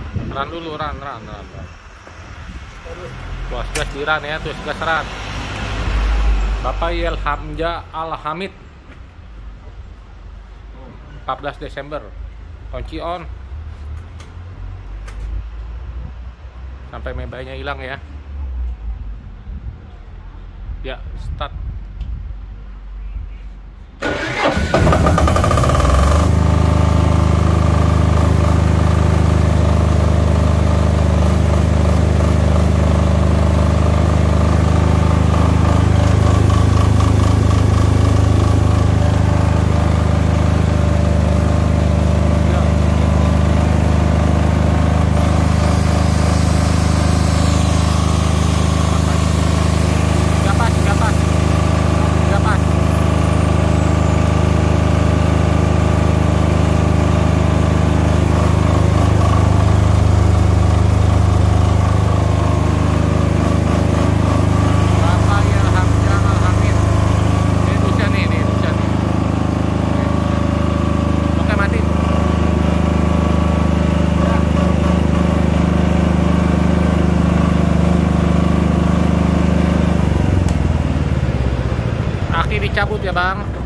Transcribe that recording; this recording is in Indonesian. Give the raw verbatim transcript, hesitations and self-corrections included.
Ran dulu, ran, ran, ran. Tuas gas di ran ya, tuas gas ran. Bapak Yel Hamja Al-Hamid, empat belas Desember. Kunci on. Sampai membainya hilang ya. Ya, start. Aki dicabut ya bang.